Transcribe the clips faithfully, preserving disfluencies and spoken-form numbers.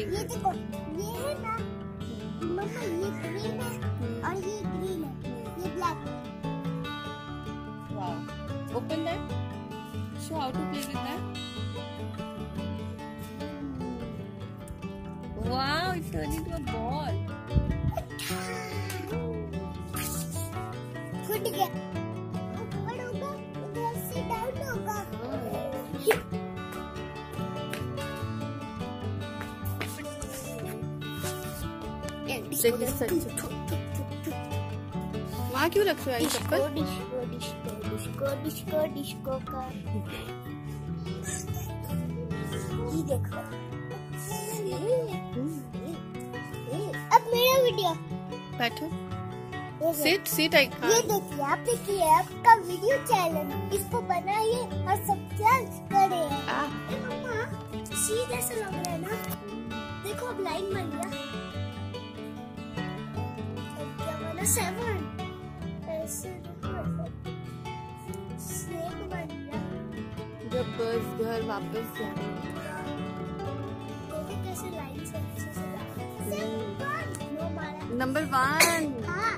ये देखो, ये है ना मम्मा, ये ग्रीन है और ये ग्रीन है, ये ब्लैक है। Wow. Open that. Show how to play with that. Wow, it turned into a ball. फूट गया। ऊपर होगा, उधर से डाउन होगा। वहाँ क्यों रख रहे हो चप्पल? Disco disco disco disco disco का ये देखो। अब मेरा वीडियो बैठो। सिट सिट आई ये देखिए, आप देखिए आपका वीडियो चैनल, इसको बनाइए और सब्सक्राइब करें। मम्मा सीधा सा लग रहा है ना, देखो अब लाइन बन गया। क्या बना? सेवन ऐसे स्नेक बन गया। जब बस घर वापस जाना देखो कैसे लाइन से अच्छे से नंबर वन हाँ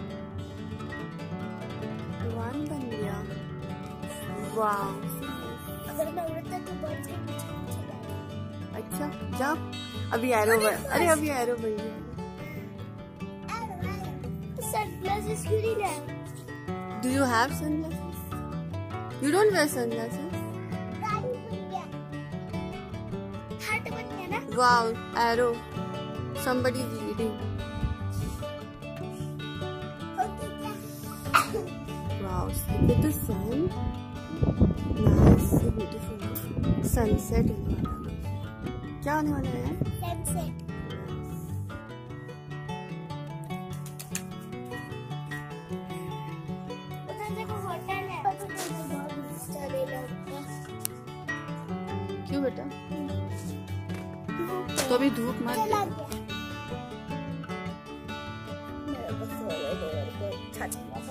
वन बन गया। वाह, अगर मैं उड़ता तो बर्ड्स के पीछे पीछे जाता। अच्छा जा। अभी एरो बन, अरे अभी एरो बन गया। सनग्लासेस क्यों नहीं लाए? Do you have sunglasses? You don't wear sunglasses? गाड़ी बन गया, हार्ट बन गया ना। Wow, arrow. Somebody is reading. Okay क्या? Wow, look at the sun. Nice, so beautiful. Sunset होने वाला है। क्या होने वाला है? सनसेट। उधर देखो होटल है। बहुत सारे लोग हैं। क्यों बेटा? तो अभी धूप मत चला दे। गया। मेरे को सोलह डॉलर को छत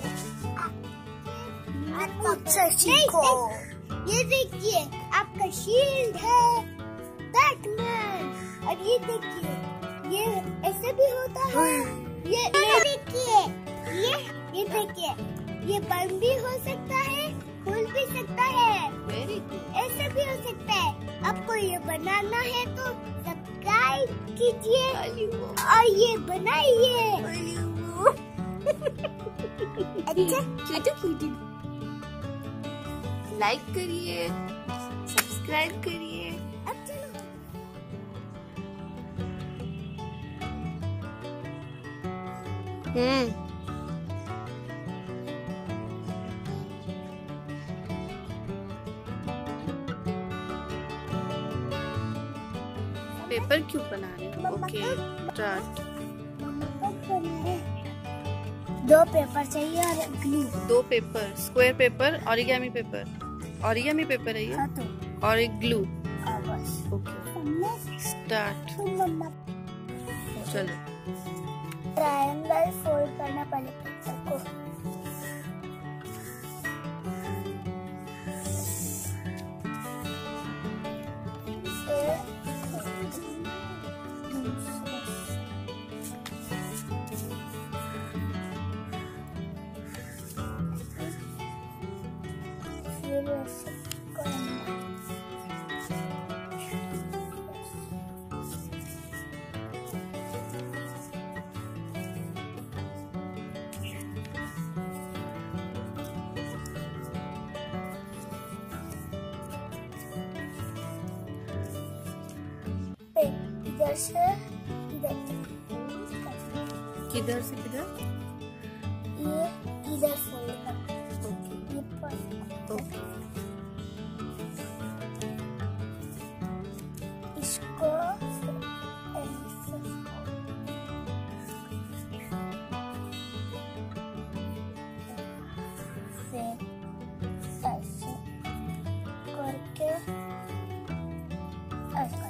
अच्छा सीखो। ये देखिए आपका शील्ड है बैटमैन, और ये देखिए ये ऐसे भी होता है। ये देखिए, ये ये देखिए ये बंद भी हो सकता है, खुल भी सकता है, Very good. ऐसे भी हो सकता है। आपको ये बनाना है तो सब्सक्राइब कीजिए और ये बनाइए। अच्छा अच्छा, लाइक करिए, सब्सक्राइब करिए। अब चलो। हम्म पेपर क्यों बना रहे हो? Okay start. दो पेपर चाहिए और ग्लू। दो paper, square paper, origami paper. Origami paper है ये, हाँ तो और एक ग्लू। हाँ बस। Okay start. मम्मा चलो ट्रायंगल फोल्ड करना पहले पेपर को। इधर से इधर किधर से किधर? ये इधर फोल्ड कर। ये पर ओके इसको ऐसे करके ऐसे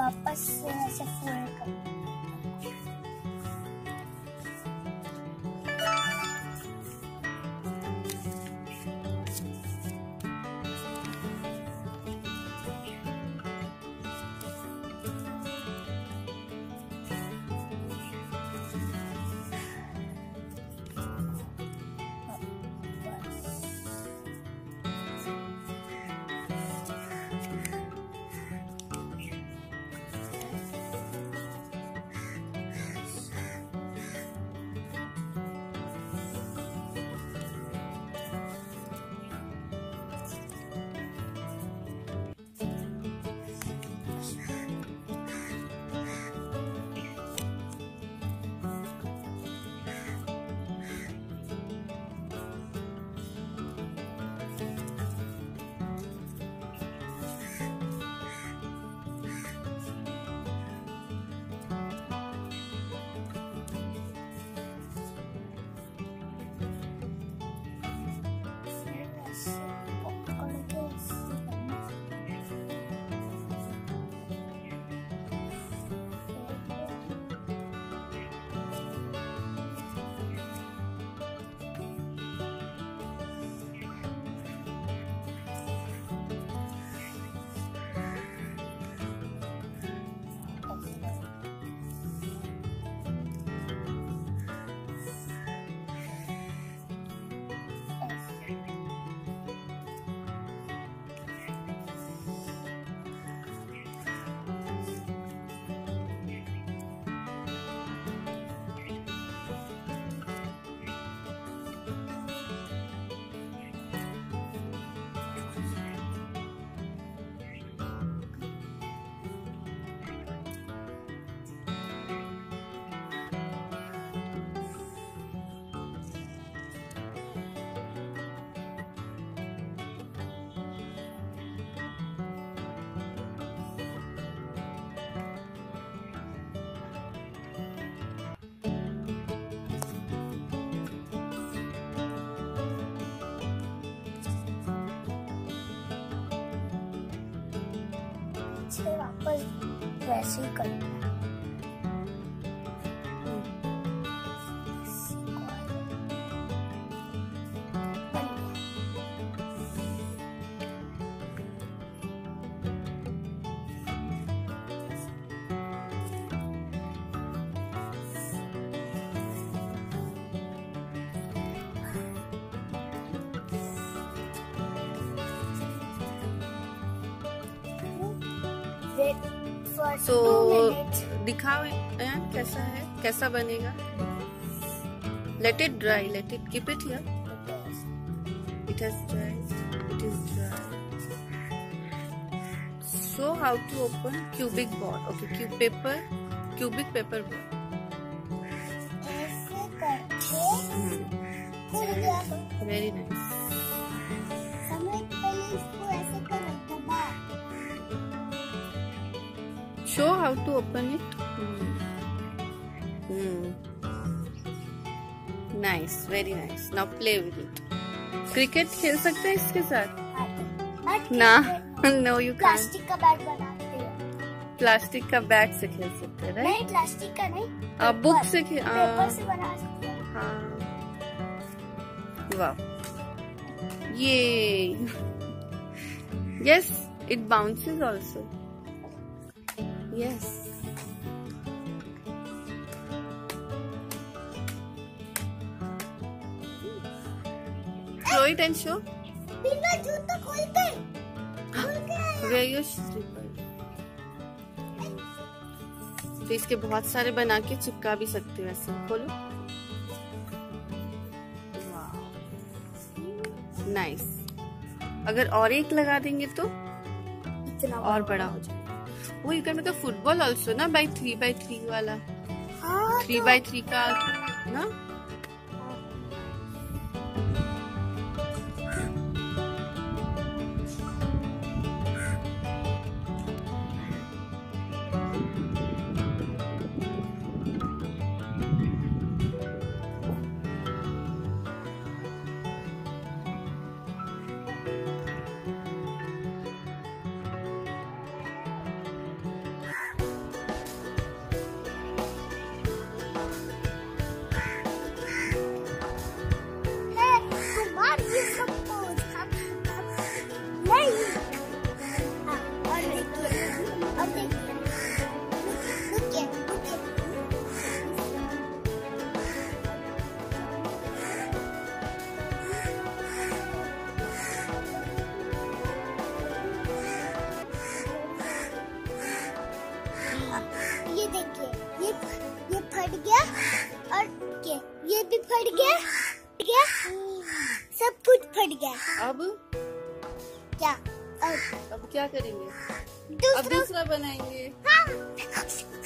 वापस से ऐसे फोल्ड करना। से वापस वैसे ही करना है। तो दिखाओ यार कैसा है, कैसा बनेगा। Let it dry, let it keep it here. It has dried, it is dry. So how to open cubic board. Okay, cube paper, cubic paper board. ऐसे करके वेरी नाइस। पहले इसको ऐसे कर दबा। Show how to open it. Hmm. Hmm. Nice, very nice. Now play with it. Cricket खेल सकते हैं इसके साथ? ना, no you can't. प्लास्टिक का बैट बनाते हैं। प्लास्टिक का बैट से खेल सकते हैं, right? नहीं, प्लास्टिक का नहीं। आप बुक से खेल, पेपर से बना सकते हैं। हाँ। वाह, ये yes, it bounces also. Yes. Throw it and show. बिना जूता खोल के खोल के आया। Wear your slipper. तो इसके बहुत सारे बना के चिपका भी सकते हो ऐसे। खोलो। नाइस। अगर और एक लगा देंगे तो इतना और बड़ा हो जाएगा। वो you can make a football also ना, बाई थ्री बाई थ्री वाला। हाँ, थ्री बाई थ्री का ना। फट गया। अब क्या अब अब क्या करेंगे? दूसरा अब दूसरा बनाएंगे। हाँ।